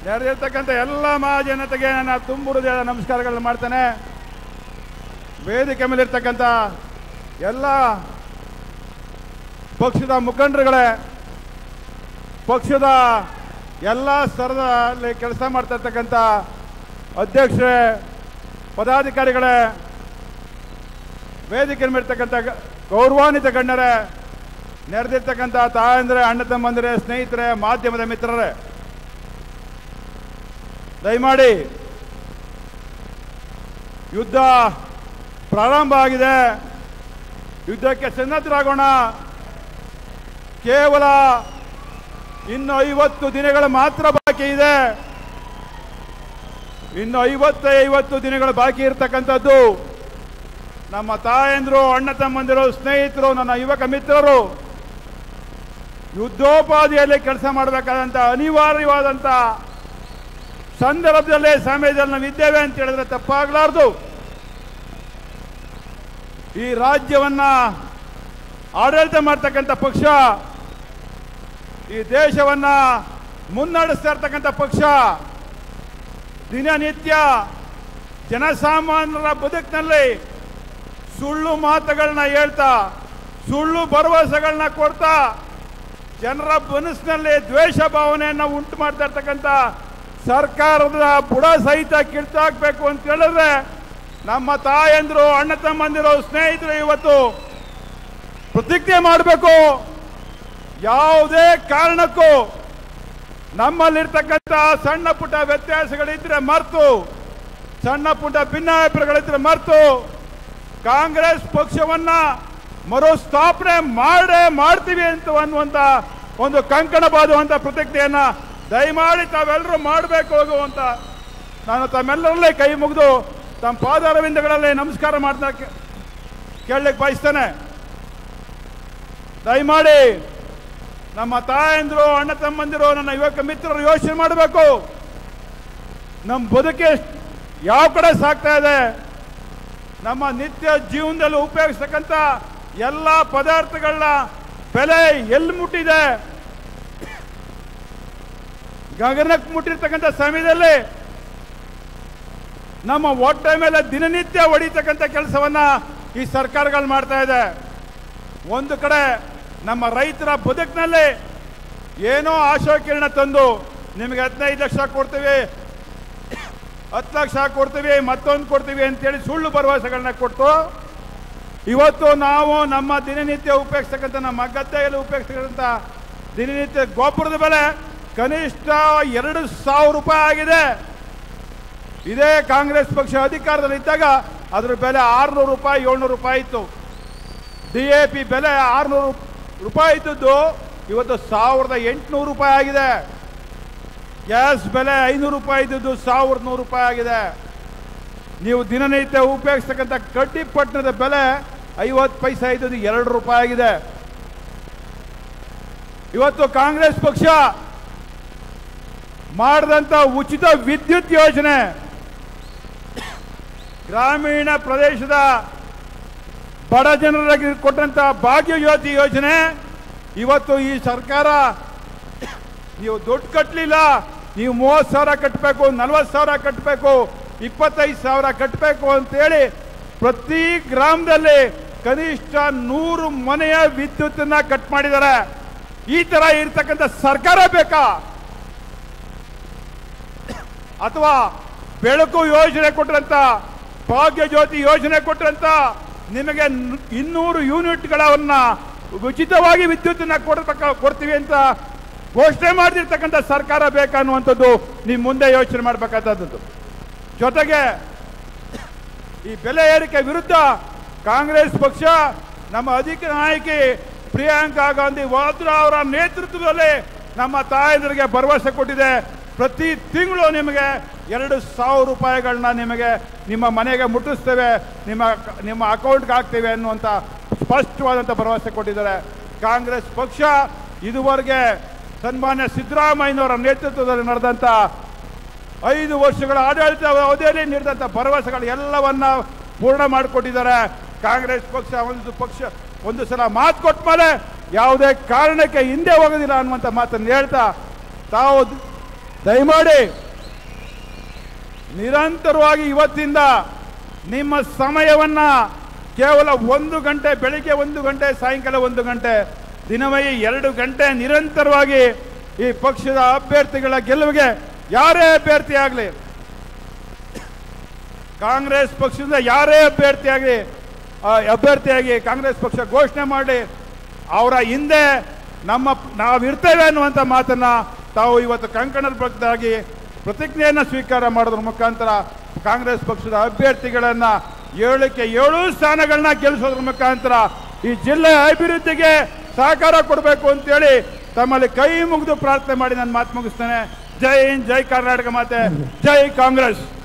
ನೆರೆದಿರ್ತಕ್ಕಂಥ ಎಲ್ಲ ಮಹಾಜನತೆಗೆ ನನ್ನ ತುಂಬು ಹೃದಯದ ನಮಸ್ಕಾರಗಳನ್ನು ಮಾಡ್ತೇನೆ. ವೇದಿಕೆ ಮೇಲಿರ್ತಕ್ಕಂಥ ಎಲ್ಲ ಪಕ್ಷದ ಮುಖಂಡರುಗಳೇ, ಪಕ್ಷದ ಎಲ್ಲ ಸ್ತರದಲ್ಲಿ ಕೆಲಸ ಮಾಡ್ತಾ ಇರ್ತಕ್ಕಂಥ ಅಧ್ಯಕ್ಷರೇ, ಪದಾಧಿಕಾರಿಗಳೇ, ವೇದಿಕೆ ಮೇಲಿರ್ತಕ್ಕಂಥ ಗೌರವಾನ್ವಿತ ಗಣ್ಯರೇ, ನೆರೆದಿರ್ತಕ್ಕಂಥ ತಾಯಂದ್ರೆ, ಅಣ್ಣ ತಮ್ಮಂದಿರೇ, ಸ್ನೇಹಿತರೆ, ಮಾಧ್ಯಮದ ಮಿತ್ರರೇ, ದಯಮಾಡಿ ಯುದ್ಧ ಪ್ರಾರಂಭ ಆಗಿದೆ. ಯುದ್ಧಕ್ಕೆ ಸನ್ನದ್ಧರಾಗೋಣ. ಕೇವಲ ಇನ್ನು 50 ದಿನಗಳು ಮಾತ್ರ ಬಾಕಿ ಇದೆ. ಇನ್ನು 50 ದಿನಗಳು ಬಾಕಿ ಇರತಕ್ಕಂಥದ್ದು. ನಮ್ಮ ತಾಯಂದ್ರು, ಅಣ್ಣ ತಮ್ಮಂದಿರು, ಸ್ನೇಹಿತರು, ನನ್ನ ಯುವಕ ಮಿತ್ರರು ಯುದ್ಧೋಪಾದಿಯಲ್ಲಿ ಕೆಲಸ ಮಾಡಬೇಕಾದಂಥ ಅನಿವಾರ್ಯವಾದಂಥ ಸಂದರ್ಭದಲ್ಲೇ ಸಮಯದಲ್ಲಿ ನಾವು ಇದ್ದೇವೆ ಅಂತ ಹೇಳಿದ್ರೆ ತಪ್ಪಾಗಲಾರದು. ಈ ರಾಜ್ಯವನ್ನ ಆಡಳಿತ ಮಾಡ್ತಕ್ಕಂಥ ಪಕ್ಷ, ಈ ದೇಶವನ್ನ ಮುನ್ನಡೆಸ್ತಾ ಇರ್ತಕ್ಕಂಥ ಪಕ್ಷ, ದಿನನಿತ್ಯ ಜನಸಾಮಾನ್ಯರ ಬದುಕಿನಲ್ಲಿ ಸುಳ್ಳು ಮಾತುಗಳನ್ನ ಹೇಳ್ತಾ, ಸುಳ್ಳು ಭರವಸೆಗಳನ್ನ ಕೊಡ್ತಾ, ಜನರ ಮನಸ್ಸಿನಲ್ಲಿ ದ್ವೇಷ ಭಾವನೆಯನ್ನು ಉಂಟು ಮಾಡ್ತಾ ಇರ್ತಕ್ಕಂಥ ಸರ್ಕಾರದ ಬುಡ ಸಹಿತ ಕಿತ್ತಾಕಬೇಕು ಅಂತ ಹೇಳಿದ್ರೆ ನಮ್ಮ ತಾಯಂದ್ರು, ಅಣ್ಣ ತಮ್ಮಂದಿರು, ಸ್ನೇಹಿತರು ಇವತ್ತು ಪ್ರತಿಜ್ಞೆ ಮಾಡಬೇಕು. ಯಾವುದೇ ಕಾರಣಕ್ಕೂ ನಮ್ಮಲ್ಲಿರ್ತಕ್ಕಂಥ ಸಣ್ಣ ಪುಟ್ಟ ವ್ಯತ್ಯಾಸಗಳಿದ್ರೆ ಮರೆತು, ಸಣ್ಣ ಪುಟ್ಟ ಭಿನ್ನಾಭಿಪ್ರಾಯಗಳಿದ್ರೆ ಮರೆತು ಕಾಂಗ್ರೆಸ್ ಪಕ್ಷವನ್ನ ಮರುಸ್ಥಾಪನೆ ಮಾಡ್ತೀವಿ ಅಂತ ಅನ್ನುವಂಥ ಒಂದು ಕಂಕಣ ಬಾದುವಂಥ ಪ್ರತಿಜ್ಞೆಯನ್ನ ದಯಮಾಡಿ ತಾವೆಲ್ಲರೂ ಮಾಡಬೇಕು ಅಂತ ನಾನು ತಮ್ಮೆಲ್ಲರಲ್ಲೇ ಕೈ ಮುಗಿದು ತಮ್ಮ ಪಾದಾರವಿಂದಗಳಲ್ಲಿ ನಮಸ್ಕಾರ ಮಾಡ್ತಾ ಕೇಳಲಿಕ್ಕೆ ಬಯಸ್ತೇನೆ. ದಯಮಾಡಿ ನಮ್ಮ ತಾಯಂದ್ರು, ಅಣ್ಣ ತಮ್ಮಂದಿರು, ನನ್ನ ಯುವಕ ಮಿತ್ರರು ಯೋಚನೆ ಮಾಡಬೇಕು. ನಮ್ಮ ಬದುಕೆ ಯಾವ ಕಡೆ ಸಾಗ್ತಾ ಇದೆ, ನಮ್ಮ ನಿತ್ಯ ಜೀವನದಲ್ಲಿ ಉಪಯೋಗಿಸ್ತಕ್ಕಂಥ ಎಲ್ಲ ಪದಾರ್ಥಗಳನ್ನ ಬೆಲೆ ಎಲ್ಲಿ ಮುಟ್ಟಿದೆ, ಗಗನಕ್ಕೆ ಮುಟ್ಟಿರ್ತಕ್ಕಂಥ ಸಮಯದಲ್ಲಿ ನಮ್ಮ ಹೊಟ್ಟೆ ಮೇಲೆ ದಿನನಿತ್ಯ ಹೊಡಿತಕ್ಕಂಥ ಕೆಲಸವನ್ನ ಈ ಸರ್ಕಾರಗಳು ಮಾಡ್ತಾ ಇದೆ. ಒಂದು ಕಡೆ ನಮ್ಮ ರೈತರ ಬದುಕಿನಲ್ಲಿ ಏನೋ ಆಶಾಕಿರಣ ತಂದು ನಿಮಗೆ 15 ಲಕ್ಷ ಕೊಡ್ತೀವಿ, 10 ಲಕ್ಷ ಕೊಡ್ತೀವಿ, ಮತ್ತೊಂದು ಕೊಡ್ತೀವಿ ಅಂತೇಳಿ ಸುಳ್ಳು ಭರವಸೆಗಳನ್ನ ಕೊಟ್ಟು ಇವತ್ತು ನಾವು ನಮ್ಮ ದಿನನಿತ್ಯ ಉಪಯೋಗಿಸ್ತಕ್ಕಂಥ, ನಮ್ಮ ಗದ್ದೆಯಲ್ಲಿ ಉಪಯೋಗಿಸ್ತಕ್ಕಂಥ ದಿನನಿತ್ಯ ಗೊಬ್ಬರದ ಬೆಲೆ ಕನಿಷ್ಠ 2,000 ರೂಪಾಯಿ ಆಗಿದೆ. ಇದೇ ಕಾಂಗ್ರೆಸ್ ಪಕ್ಷ ಅಧಿಕಾರದಲ್ಲಿದ್ದಾಗ ಅದರ ಬೆಲೆ 600 ರೂಪಾಯಿ, 700 ರೂಪಾಯಿ ಇತ್ತು. DAP ಬೆಲೆ 600 ರೂಪಾಯಿ ಇದ್ದದ್ದು ಇವತ್ತು 1,800 ರೂಪಾಯಿ ಆಗಿದೆ. ಗ್ಯಾಸ್ ಬೆಲೆ 500 ರೂಪಾಯಿ ಇದ್ದದ್ದು 1,100 ರೂಪಾಯಿ ಆಗಿದೆ. ನೀವು ದಿನನಿತ್ಯ ಉಪಯೋಗಿಸ್ತಕ್ಕಂಥ ಕಡ್ಡಿ ಪಟ್ಟಣದ ಬೆಲೆ 50 ಪೈಸೆ ಇದ್ದದ್ದು 2 ರೂಪಾಯಿ ಆಗಿದೆ. ಇವತ್ತು ಕಾಂಗ್ರೆಸ್ ಪಕ್ಷ ಮಾಡಿದಂಥ ಉಚಿತ ವಿದ್ಯುತ್ ಯೋಜನೆ, ಗ್ರಾಮೀಣ ಪ್ರದೇಶದ ಬಡ ಜನರಿಗೆ ಕೊಟ್ಟಂತ ಭಾಗ್ಯ ಜ್ಯೋತಿ ಯೋಜನೆ, ಇವತ್ತು ಈ ಸರ್ಕಾರ ನೀವು ದುಡ್ಡು ಕಟ್ಟಲಿಲ್ಲ, ನೀವು 30,000 ಕಟ್ಟಬೇಕು, 40,000 ಕಟ್ಟಬೇಕು, 25,000 ಕಟ್ಟಬೇಕು ಅಂತೇಳಿ ಪ್ರತಿ ಗ್ರಾಮದಲ್ಲಿ ಕನಿಷ್ಠ 100 ಮನೆಯ ವಿದ್ಯುತ್ತನ್ನ ಕಟ್ ಮಾಡಿದ್ದಾರೆ. ಈ ತರ ಇರ್ತಕ್ಕಂಥ ಸರ್ಕಾರ ಬೇಕಾ? ಅಥವಾ ಬೆಳಕು ಯೋಜನೆ ಕೊಟ್ಟರಂತ, ಭಾಗ್ಯ ಜ್ಯೋತಿ ಯೋಜನೆ ಕೊಟ್ಟರಂತ ನಿಮಗೆ 200 ಯೂನಿಟ್ಗಳನ್ನ ಉಚಿತವಾಗಿ ವಿದ್ಯುತ್ತನ್ನ ಕೊಡ್ತೀವಿ ಅಂತ ಘೋಷಣೆ ಮಾಡಿರ್ತಕ್ಕಂಥ ಸರ್ಕಾರ ಬೇಕನ್ನುವಂಥದ್ದು ನಿಮ್ಮ ಮುಂದೆ ಯೋಚನೆ ಮಾಡಬೇಕಾದದ್ದು. ಜೊತೆಗೆ ಈ ಬೆಲೆ ಏರಿಕೆ ವಿರುದ್ಧ ಕಾಂಗ್ರೆಸ್ ಪಕ್ಷ, ನಮ್ಮ ಅಧಿಕಾರ ನಾಯಕಿ ಪ್ರಿಯಾಂಕಾ ಗಾಂಧಿ ವಾದ್ರಾ ಅವರ ನೇತೃತ್ವದಲ್ಲಿ ನಮ್ಮ ತಾಯಂದಿರಿಗೆ ಭರವಸೆ ಕೊಟ್ಟಿದೆ. ಪ್ರತಿ ತಿಂಗಳು ನಿಮಗೆ 2,000 ರೂಪಾಯಿಗಳನ್ನ ನಿಮಗೆ ನಿಮ್ಮ ಮನೆಗೆ ಮುಟ್ಟಿಸ್ತೇವೆ, ನಿಮ್ಮ ಅಕೌಂಟ್ಗೆ ಹಾಕ್ತೇವೆ ಅನ್ನುವಂಥ ಸ್ಪಷ್ಟವಾದಂಥ ಭರವಸೆ ಕೊಟ್ಟಿದ್ದಾರೆ. ಕಾಂಗ್ರೆಸ್ ಪಕ್ಷ ಇದುವರೆಗೆ ಸನ್ಮಾನ್ಯ ಸಿದ್ದರಾಮಯ್ಯನವರ ನೇತೃತ್ವದಲ್ಲಿ ನಡೆದಂಥ 5 ವರ್ಷಗಳ ಆಡಳಿತ ಅವಧಿಯಲ್ಲಿ ನೀಡಿದಂಥ ಭರವಸೆಗಳು ಎಲ್ಲವನ್ನ ಪೂರ್ಣ ಮಾಡಿಕೊಟ್ಟಿದ್ದಾರೆ. ಕಾಂಗ್ರೆಸ್ ಪಕ್ಷ ಒಂದು ಸಲ ಮಾತು ಕೊಟ್ಟ ಮೇಲೆ ಯಾವುದೇ ಕಾರಣಕ್ಕೆ ಹಿಂದೆ ಹೋಗೋದಿಲ್ಲ ಅನ್ನುವಂಥ ಮಾತನ್ನು ಹೇಳ್ತಾ ತಾವು ದಯಮಾಡಿ ನಿರಂತರವಾಗಿ ಇವತ್ತಿಂದ ನಿಮ್ಮ ಸಮಯವನ್ನ ಕೇವಲ 1 ಗಂಟೆ, ಬೆಳಿಗ್ಗೆ 1 ಗಂಟೆ, ಸಾಯಂಕಾಲ 1 ಗಂಟೆ, ದಿನವೇ 2 ಗಂಟೆ ನಿರಂತರವಾಗಿ ಈ ಪಕ್ಷದ ಅಭ್ಯರ್ಥಿಗಳ ಗೆಲುವಿಗೆ ಯಾರೇ ಅಭ್ಯರ್ಥಿ ಆಗಲಿ, ಕಾಂಗ್ರೆಸ್ ಪಕ್ಷದಿಂದ ಯಾರೇ ಅಭ್ಯರ್ಥಿಯಾಗಿ ಕಾಂಗ್ರೆಸ್ ಪಕ್ಷ ಘೋಷಣೆ ಮಾಡಿ ಅವರ ಹಿಂದೆ ನಾವಿರ್ತೇವೆ ಅನ್ನುವಂಥ ಮಾತನ್ನ ತಾವು ಇವತ್ತು ಕಂಕಣಬದ್ಧರಾಗಿ ಪ್ರತಿಜ್ಞೆಯನ್ನು ಸ್ವೀಕಾರ ಮಾಡೋದ್ರ ಮುಖಾಂತರ ಕಾಂಗ್ರೆಸ್ ಪಕ್ಷದ ಅಭ್ಯರ್ಥಿಗಳನ್ನ 7ಕ್ಕೆ 7 ಸ್ಥಾನಗಳನ್ನ ಗೆಲ್ಲಿಸೋದ್ರ ಮುಖಾಂತರ ಈ ಜಿಲ್ಲೆಯ ಅಭಿವೃದ್ಧಿಗೆ ಸಹಕಾರ ಕೊಡಬೇಕು ಅಂತೇಳಿ ತಮ್ಮಲ್ಲಿ ಕೈ ಮುಗಿದು ಪ್ರಾರ್ಥನೆ ಮಾಡಿ ನಾನು ಮಾತು ಮುಗಿಸ್ತೇನೆ. ಜೈ ಹಿಂದ್, ಜೈ ಕರ್ನಾಟಕ ಮಾತೆ, ಜೈ ಕಾಂಗ್ರೆಸ್.